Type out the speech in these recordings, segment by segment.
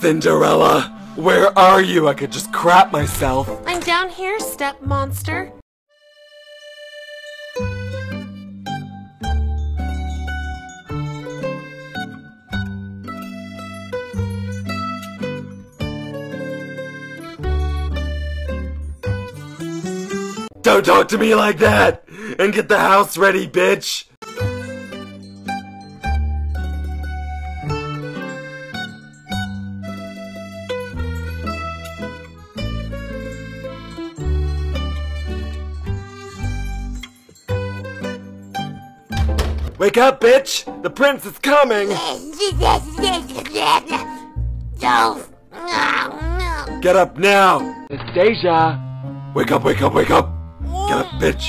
Cinderella! Where are you? I could just crap myself. I'm down here, step monster. Don't talk to me like that! And get the house ready, bitch! Wake up, bitch! The prince is coming! Get up now! Anastasia! Wake up, wake up, wake up! Get up, bitch!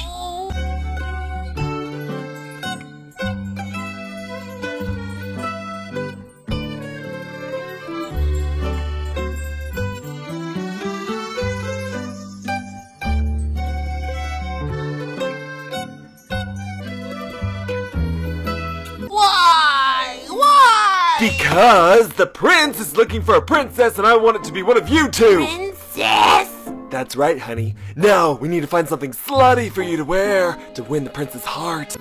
Why? Because the prince is looking for a princess and I want it to be one of you two! Princess? That's right, honey. Now, we need to find something slutty for you to wear to win the prince's heart.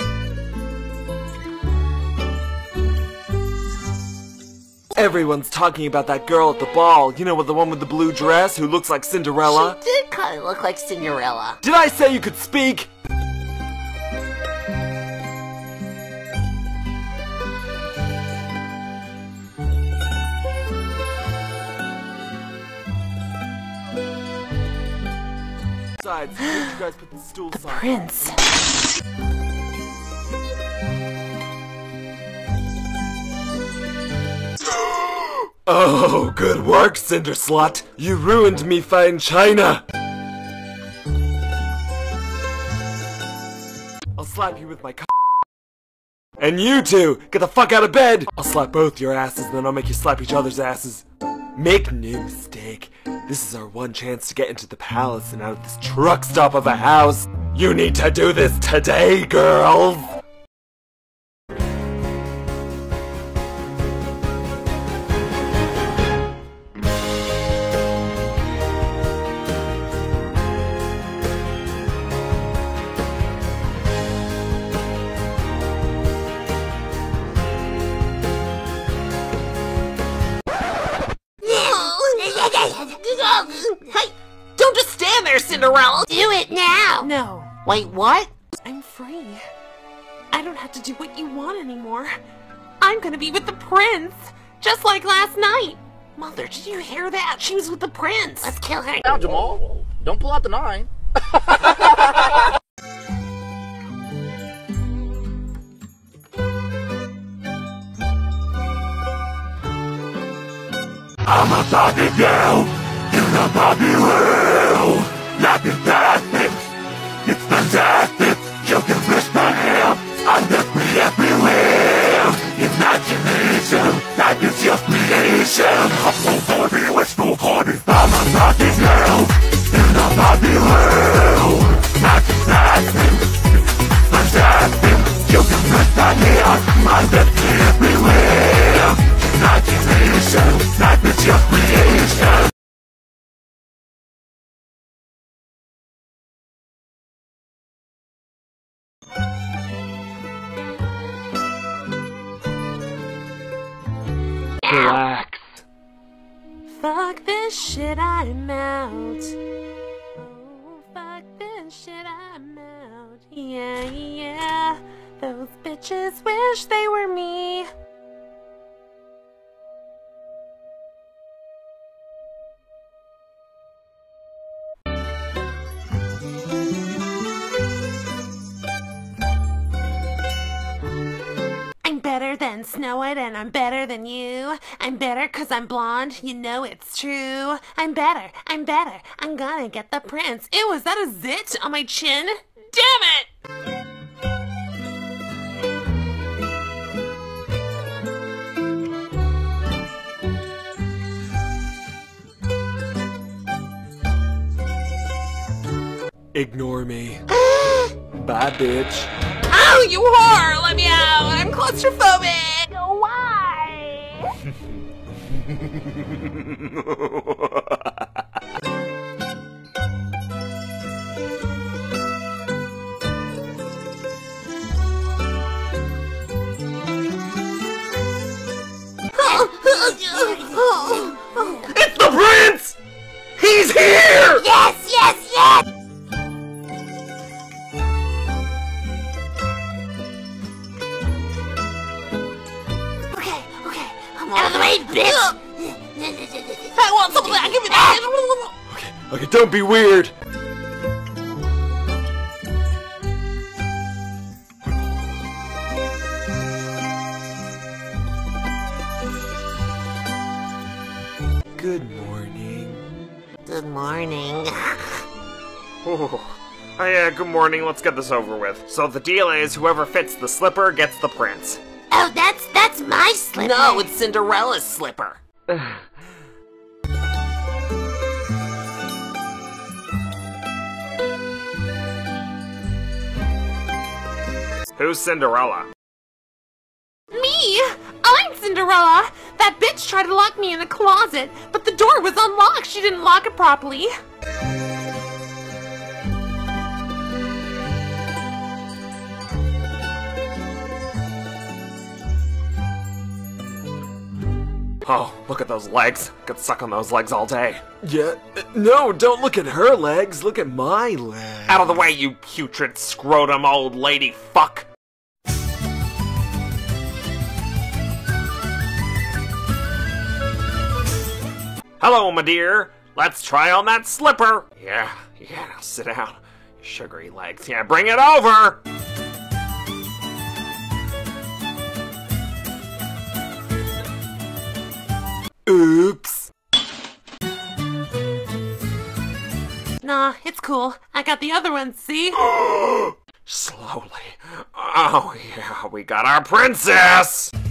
Everyone's talking about that girl at the ball. You know, the one with the blue dress who looks like Cinderella? She did kind of look like Cinderella. Did I say you could speak? Besides, where did you guys put the stools on? Prince. Oh, good work, Cinder Slut. You ruined me fine china. I'll slap you with my c. And you two, get the fuck out of bed. I'll slap both your asses and then I'll make you slap each other's asses. Make no mistake, this is our one chance to get into the palace and out of this truck stop of a house. You need to do this today, girls! Hey, don't just stand there, Cinderella! Do it now! No. Wait, what? I'm free. I don't have to do what you want anymore. I'm gonna be with the prince, just like last night. Mother, did you hear that? She was with the prince. Let's kill her. Now, Jamal, don't pull out the 9. I'm a Bobby girl in a Bobby world. Life is perfect, it's fantastic. You can twist my hair, under me everywhere. Imagination, life is your creation. Hustle party, whistle party. I'm a Bobby girl in a Bobby world. Life is perfect, it's fantastic. You can twist my hair, under me everywhere. Imagination, life is your creation. Relax. Fuck this shit, I'm out. Oh, fuck this shit, I'm out. Yeah, yeah. Those bitches wish they were me. I'm better than Snow White and I'm better than you. I'm better 'cause I'm blonde, you know it's true. I'm better, I'm gonna get the prince. Ew, is that a zit on my chin? Damn it! Ignore me. Bye, bitch. Oh, you whore! Let me out! I'm claustrophobic! Why? It's the prince! He's here! Yes, yes, yes! Okay, okay. Out of the way, bitch! I want some of that! Give me that! Okay, don't be weird! Good morning. Good morning. Oh, yeah, good morning. Let's get this over with. So the deal is, whoever fits the slipper gets the prince. Oh, that's my slipper. No, it's Cinderella's slipper. Who's Cinderella? Me? I'm Cinderella! That bitch tried to lock me in a closet, but the door was unlocked. She didn't lock it properly. Oh, look at those legs. Could suck on those legs all day. Yeah, no, don't look at her legs. Look at my legs. Out of the way, you putrid scrotum old lady fuck. Hello, my dear. Let's try on that slipper. Yeah, sit down. Sugary legs. Yeah, bring it over. Oops. Nah, it's cool. I got the other ones, see? Slowly. Oh, yeah, we got our princess!